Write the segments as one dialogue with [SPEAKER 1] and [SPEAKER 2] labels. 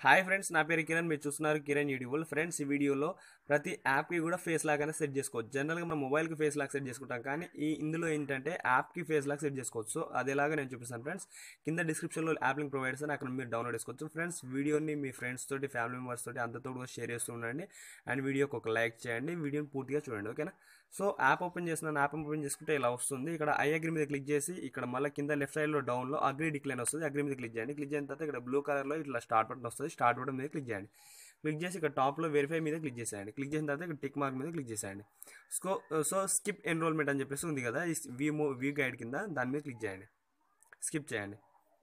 [SPEAKER 1] Hi friends, నా పేరు కిరణ్. మీరు చూస్తున్నారు కిరణ్ యూట్యూబ్. ఫ్రెండ్స్, ఈ వీడియోలో ప్రతి యాప్కి కూడా ఫేస్ లాక్ అనేది సెట్ చేసుకోవచ్చు. జనరల్గా మనం మొబైల్కి ఫేస్ లాక్ సెట్ చేసుకుంటాం, కానీ ఇందులో ఏంటంటే యాప్కి ఫేస్ లాక్ సెట్ చేసుకోవచ్చు. సో అది ఎలాగో నేను చూపిస్తాను ఫ్రెండ్స్. కింద డిస్క్రిప్షన్లో యాప్ లింక్ ప్రొవైడ్ చేస్తాను, అక్కడ మీరు డౌన్లోడ్ చేసుకోవచ్చు. ఫ్రెండ్స్, వీడియోని మీ ఫ్రెండ్స్ తోటి, ఫ్యామిలీ మెంబర్స్ తోటి అందరితో కూడా షేర్ చేస్తూ ఉండండి. అండ్ వీడియోకి ఒక లైక్ చేయండి, వీడియోని పూర్తిగా చూడండి, ఓకేనా? సో యాప్ ఓపెన్ చేస్తున్నాను. యాప్ ఓపెన్ చేసుకుంటే ఇలా వస్తుంది. ఇక్కడ ఐ అగ్రీ మీద క్లిక్ చేసి ఇక్కడ మళ్ళీ కింద లెఫ్ట్ సైడ్లో డౌన్లో అగ్రీ డిక్లైన్ వస్తుంది. అగ్రీ మీద క్లిక్ చేయండి. క్లిక్ చేసిన తర్వాత ఇక్కడ బ్లూ కలర్లో ఇట్లా స్టార్ట్ బటన్ వస్తుంది. స్టార్ట్ బటన్ మీద క్లిక్ చేయండి. క్లిక్ చేసి ఇక్కడ టాప్లో వెరిఫై మీద క్లిక్ చేసేయండి. క్లిక్ చేసిన తర్వాత ఇక్కడ టిక్ మార్క్ మీద క్లిక్ చేసేయండి. సో స్కిప్ ఎన్రోల్మెంట్ అని చెప్పేసి ఉంది కదా, ఈ వ్యూ గైడ్ కింద దాని మీద క్లిక్ చేయండి. స్కిప్ చేయండి.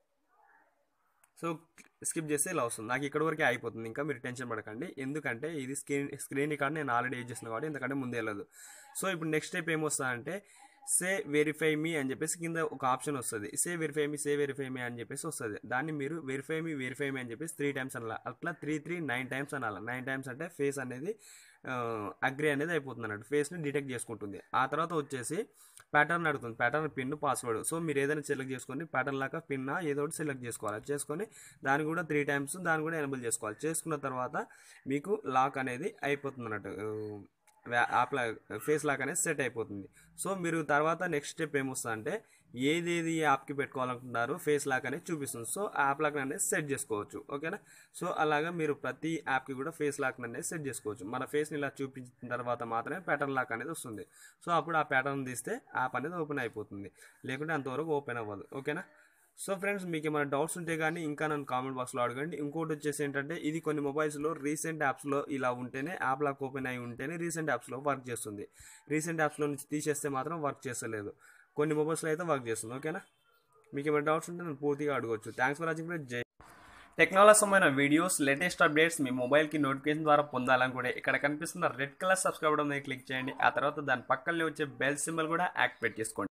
[SPEAKER 1] సో స్కిప్ చేస్తే ఇలా వస్తుంది. నాకు ఇక్కడ వరకే అయిపోతుంది. ఇంకా మీరు టెన్షన్ పడకండి, ఎందుకంటే ఇది స్క్రీన్ రికార్డ్ నేను ఆల్రెడీ యూజ్ చేసిన కాబట్టి ఎందుకంటే ముందే వెళ్ళదు. సో ఇప్పుడు నెక్స్ట్ స్టెప్ ఏమొస్తుందంటే సే వెరిఫై మీ అని చెప్పేసి కింద ఒక ఆప్షన్ వస్తుంది. సే వెరిఫై మీ అని చెప్పేసి వస్తుంది. దాన్ని మీరు వెరిఫై మీ అని చెప్పేసి 3 times అనాలి. అట్లా 9 times అనాలి. 9 times అంటే ఫేస్ అనేది అగ్రీ అనేది అయిపోతుంది అన్నట్టు, ఫేస్ని డిటెక్ట్ చేసుకుంటుంది. ఆ తర్వాత వచ్చేసి ప్యాటర్న్ అడుగుతుంది. Pattern, pin, password. సో మీరు ఏదైనా సెలెక్ట్ చేసుకొని ప్యాటర్న్ లాగా పిన్ ఏదో ఒకటి సెలెక్ట్ చేసుకోవాలి. చేసుకొని దాన్ని కూడా 3 times దాన్ని కూడా ఎనేబుల్ చేసుకోవాలి. చేసుకున్న తర్వాత మీకు లాక్ అనేది అయిపోతుంది అన్నట్టు, యాప్ ఫేస్ లాక్ అనేది సెట్ అయిపోతుంది. సో మీరు తర్వాత నెక్స్ట్ స్టెప్ ఏమొస్తుంది అంటే ఏదేది యాప్కి పెట్టుకోవాలనుకుంటున్నారు ఫేస్ లాక్ అనేది చూపిస్తుంది. సో యాప్ లాక్ అనేది సెట్ చేసుకోవచ్చు, ఓకేనా? సో అలాగా మీరు ప్రతి యాప్కి కూడా ఫేస్ లాక్ అనేది సెట్ చేసుకోవచ్చు. మన ఫేస్ని ఇలా చూపించిన తర్వాత మాత్రమే ప్యాటర్న్ లాక్ అనేది వస్తుంది. సో అప్పుడు ఆ ప్యాటర్న్ తీస్తే యాప్ అనేది ఓపెన్ అయిపోతుంది, లేకుంటే అంతవరకు ఓపెన్ అవ్వదు, ఓకేనా? సో ఫ్రెండ్స్, మీకు ఏమైనా డౌట్స్ ఉంటే కానీ ఇంకా నన్ను కామెంట్ బాక్స్లో అడగండి. ఇంకోటి వచ్చేసి ఏంటంటే ఇది కొన్ని మొబైల్స్లో రీసెంట్ యాప్స్లో ఇలా ఉంటేనే, యాప్ లాక్ ఓపెన్ అయి ఉంటేనే రీసెంట్ యాప్స్లో వర్క్ చేస్తుంది. రీసెంట్ యాప్స్లో నుంచి తీసేస్తే మాత్రం వర్క్ చేస్తలేదు. కొన్ని మొబైల్స్లో అయితే వర్క్ చేస్తుంది, ఓకేనా? మీకు ఏమైనా డౌట్స్ ఉంటే నన్ను పూర్తిగా అడగవచ్చు. Thanks for watching. జై టెక్నాలజీ సంబంధించిన వీడియోస్, లేటెస్ట్ అప్డేట్స్ మీ మొబైల్కి నోటిఫికేషన్ ద్వారా పొందాలనుకుంటే ఇక్కడ కనిపిస్తున్న రెడ్ కలర్ సబ్స్క్రైబ్ బటన్ మీద క్లిక్ చేయండి. ఆ తర్వాత దాని పక్కనే వచ్చే బెల్ సింబల్ కూడా యాక్టివేట్ చేసుకోండి.